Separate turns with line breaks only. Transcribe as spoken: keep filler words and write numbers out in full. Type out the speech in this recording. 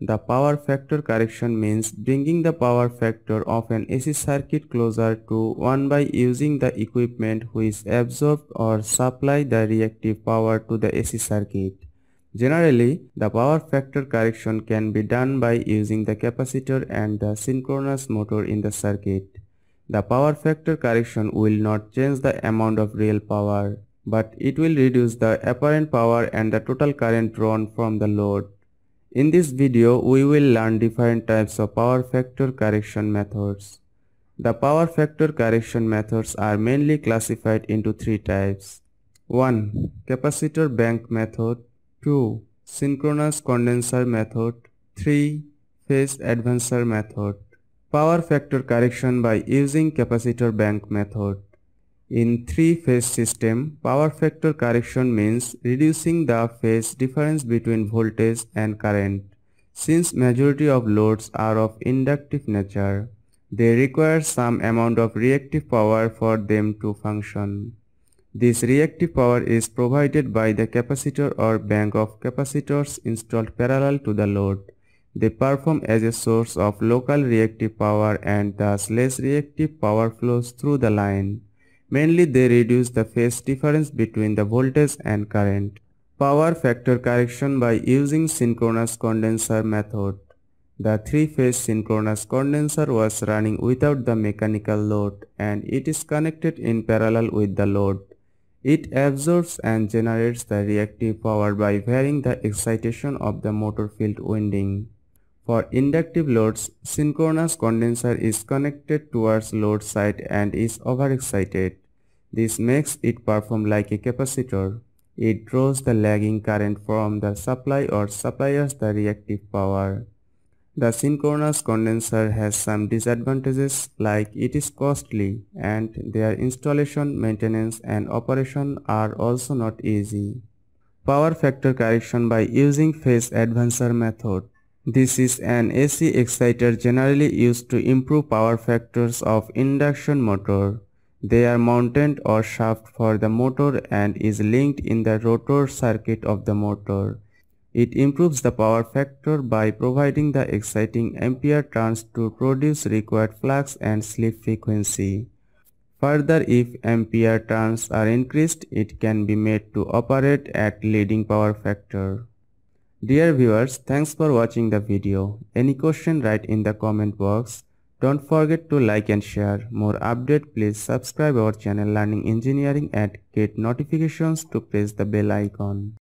the power factor correction means bringing the power factor of an A C circuit closer to one by using the equipment which absorb or supply the reactive power to the A C circuit. Generally, the power factor correction can be done by using the capacitor and the synchronous motor in the circuit. The power factor correction will not change the amount of real power, but it will reduce the apparent power and the total current drawn from the load. In this video, we will learn different types of power factor correction methods. The power factor correction methods are mainly classified into three types. one. Capacitor bank method. two. Synchronous condenser method. three. Phase advancer method. Power factor correction by using capacitor bank method. In three-phase system, power factor correction means reducing the phase difference between voltage and current. Since majority of loads are of inductive nature, they require some amount of reactive power for them to function. This reactive power is provided by the capacitor or bank of capacitors installed parallel to the load. They perform as a source of local reactive power and thus less reactive power flows through the line. Mainly they reduce the phase difference between the voltage and current. Power factor correction by using synchronous condenser method. The three-phase synchronous condenser was running without the mechanical load and it is connected in parallel with the load. It absorbs and generates the reactive power by varying the excitation of the motor field winding. For inductive loads, synchronous condenser is connected towards load side and is overexcited. This makes it perform like a capacitor. It draws the lagging current from the supply or supplies the reactive power. The synchronous condenser has some disadvantages like it is costly and their installation, maintenance and operation are also not easy. Power factor correction by using phase advancer method. This is an A C exciter generally used to improve power factors of induction motor. They are mounted or shaft for the motor and is linked in the rotor circuit of the motor. It improves the power factor by providing the exciting ampere turns to produce required flux and slip frequency. Further, if ampere turns are increased, it can be made to operate at leading power factor. Dear viewers, thanks for watching the video. Any question, write in the comment box. Don't forget to like and share. More update, please subscribe our channel Learning Engineering and get notifications to press the bell icon.